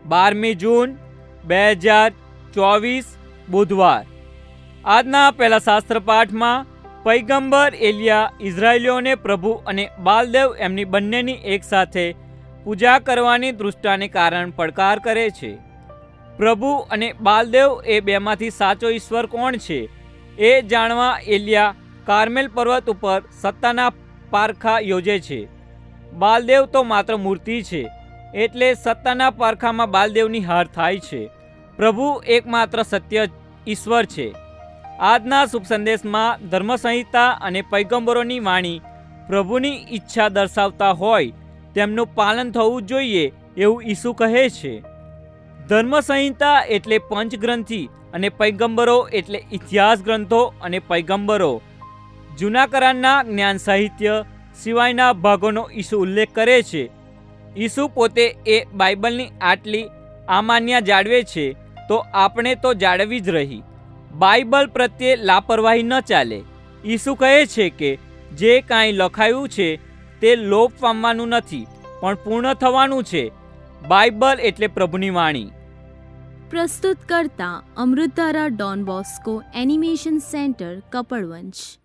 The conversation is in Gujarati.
12 જૂન 2024 બુધવાર। આજના પહેલા શાસ્ત્ર પાઠમાં પૈગંબર એલિયા ઇઝરાયેલીઓને પ્રભુ અને બાલદેવ એમની બંનેની એકસાથે પૂજા કરવાની દૃષ્ટાને કારણ પડકાર કરે છે। પ્રભુ અને બાલદેવ એ બેમાંથી સાચો ઈશ્વર કોણ છે એ જાણવા એલિયા કાર્મેલ પર્વત ઉપર સત્તાના પારખા યોજે છે। બાલદેવ તો માત્ર મૂર્તિ છે, એટલે સત્તાના પારખામાં બાલદેવની હાર થાય છે। પ્રભુ એકમાત્ર સત્ય ઈશ્વર છે। આજના શુભ સંદેશમાં ધર્મસંહિતા અને પૈગંબરોની વાણી પ્રભુની ઈચ્છા દર્શાવતા હોય તેમનું પાલન થવું જોઈએ એવું ઈસુ કહે છે। ધર્મસંહિતા એટલે પંચગ્રંથિ અને પૈગંબરો એટલે ઇતિહાસ ગ્રંથો અને પૈગંબરો। જૂના કરારના જ્ઞાન સાહિત્ય સિવાયના ભાગોનો ઈસુ ઉલ્લેખ કરે છે। ઈસુ પોતે એ બાઇબલની આટલી આમાન્યા જાળવે છે, તો આપણે તો જાળવી જ રહી। બાઇબલ પ્રત્યે લાપરવાહી ન ચાલે। ઈસુ કહે છે કે જે કાંઈ લખાયું છે તે લોપ પામવાનું નથી, પણ પૂર્ણ થવાનું છે। બાઇબલ એટલે પ્રભુની વાણી। પ્રસ્તુત કરતા અમૃતધારા Don Bosco animation centre, Kapadvanj.